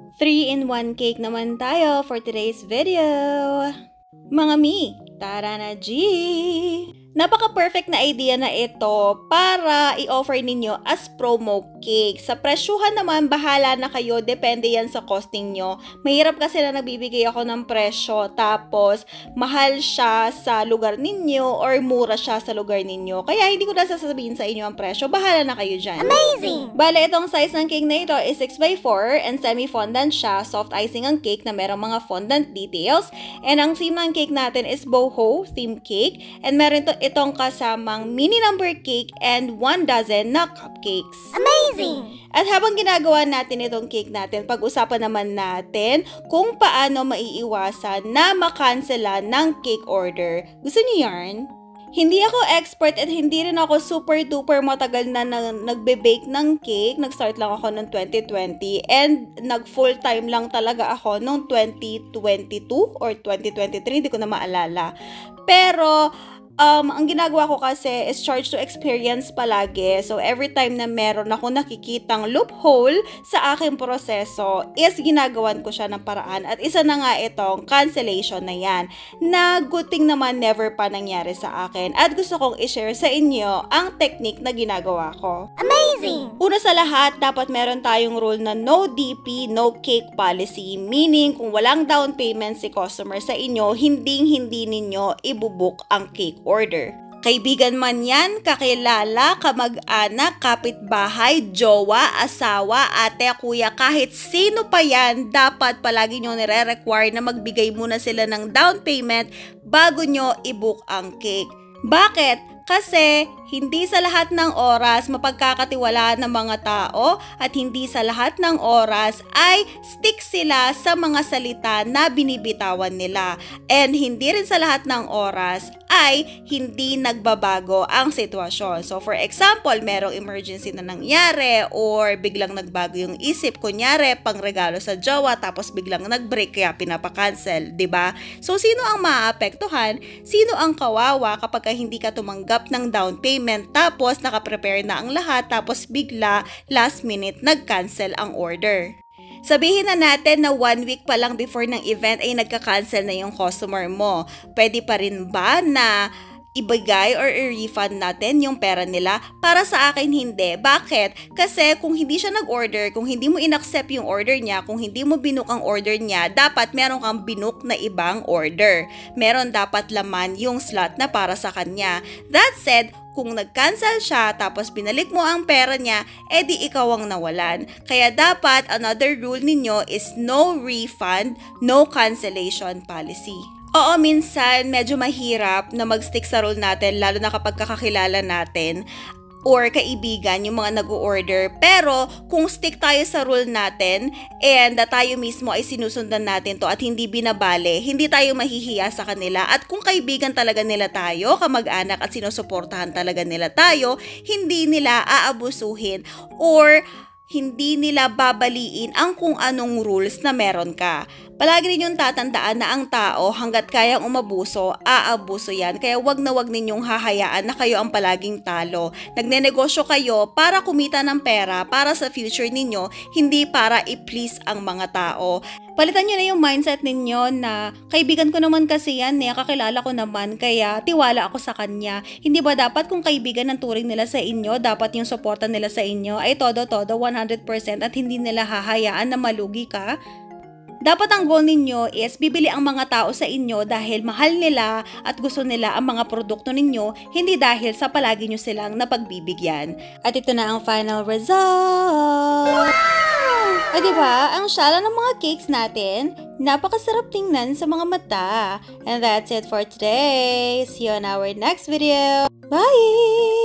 3-in-1 cake naman tayo for today's video. Mga mi, tara na G! Napaka-perfect na idea na ito para i-offer ninyo as promo cake. Sa presyuhan naman, bahala na kayo. Depende yan sa costing nyo. Mahirap kasi na nagbibigay ako ng presyo. Tapos, mahal siya sa lugar ninyo or mura siya sa lugar ninyo. Kaya hindi ko na sasabihin sa inyo ang presyo. Bahala na kayo dyan. Amazing! Bale, itong size ng cake na ito is 6x4 and semi-fondant siya. Soft icing ang cake na merong mga fondant details. And ang theme ng cake natin is boho theme cake. And meron itong kasamang mini number cake and 1 dozen na cupcakes. Amazing! At habang ginagawa natin itong cake natin, pag-usapan naman natin kung paano maiiwasan na makansela ng cake order. Gusto niyo yarn? Hindi ako expert at hindi rin ako super duper matagal na nagbe-bake ng cake. Nag-start lang ako noong 2020 and nag-full time lang talaga ako noong 2022 or 2023, hindi ko na maalala. Pero ang ginagawa ko kasi is charge to experience palagi. So, every time na meron ako nakikitang loophole sa aking proseso, is ginagawan ko siya ng paraan. At isa na nga itong cancellation na yan, na good thing naman never pa nangyari sa akin. At gusto kong i-share sa inyo ang technique na ginagawa ko. Amazing! Una sa lahat, dapat meron tayong rule na no DP, no cake policy. Meaning, kung walang down payment si customer sa inyo, hindi ninyo ibubook ang cake order. Kaibigan man yan, kakilala, kamag-anak, kapitbahay, jowa, asawa, ate, kuya, kahit sino pa yan, dapat palagi nyo nire-require na magbigay muna sila ng down payment bago nyo i-book ang cake. Bakit? Kasi hindi sa lahat ng oras mapagkakatiwalaan ng mga tao at hindi sa lahat ng oras ay stick sila sa mga salita na binibitawan nila. And hindi rin sa lahat ng oras ay hindi nagbabago ang sitwasyon. So for example, merong emergency na nangyari or biglang nagbago yung isip. Kunyari, pangregalo sa jowa tapos biglang nag-break kaya pinapakancel, 'di ba? So sino ang maaapektuhan? Sino ang kawawa kapag hindi ka tumanggap ng down payment tapos nakaprepare na ang lahat tapos bigla last minute nag-cancel ang order? Sabihin na natin na 1 week pa lang before ng event ay nagka-cancel na yung customer mo. Pwede pa rin ba na ibigay or i-refund natin yung pera nila? Para sa akin hindi. Bakit? Kasi kung hindi siya nag-order, kung hindi mo in-accept yung order niya, kung hindi mo binook ang order niya, dapat meron kang binook na ibang order. Meron dapat laman yung slot na para sa kanya. That said, kung nag-cancel siya tapos binalik mo ang pera niya, edi ikaw ang nawalan. Kaya dapat another rule ninyo is no refund, no cancellation policy. Oo, minsan medyo mahirap na mag-stick sa rule natin lalo na kapag kakakilala natin or kaibigan yung mga nag-o-order. Pero kung stick tayo sa rule natin and tayo mismo ay sinusundan natin to at hindi binabale, hindi tayo mahihiya sa kanila. At kung kaibigan talaga nila tayo, kamag-anak at sinusuportahan talaga nila tayo, hindi nila aabusuhin or hindi nila babaliin ang kung anong rules na meron ka. Palagi ninyong tatandaan na ang tao hanggat kayang umabuso, aabuso yan. Kaya wag na wag ninyong hahayaan na kayo ang palaging talo. Nagnenegosyo kayo para kumita ng pera para sa future ninyo, hindi para i-please ang mga tao. Palitan nyo na yung mindset ninyo na kaibigan ko naman kasi yan, kakilala ko naman, kaya tiwala ako sa kanya. Hindi ba dapat kung kaibigan ng turing nila sa inyo, dapat yung suporta nila sa inyo ay todo-todo 100% at hindi nila hahayaan na malugi ka? Dapat ang goal ninyo is bibili ang mga tao sa inyo dahil mahal nila at gusto nila ang mga produkto ninyo, hindi dahil sa palagi nyo silang napagbibigyan. At ito na ang final result! Wow! Ay diba, ang syala ng mga cakes natin, napakasarap tingnan sa mga mata. And that's it for today. See you on our next video. Bye!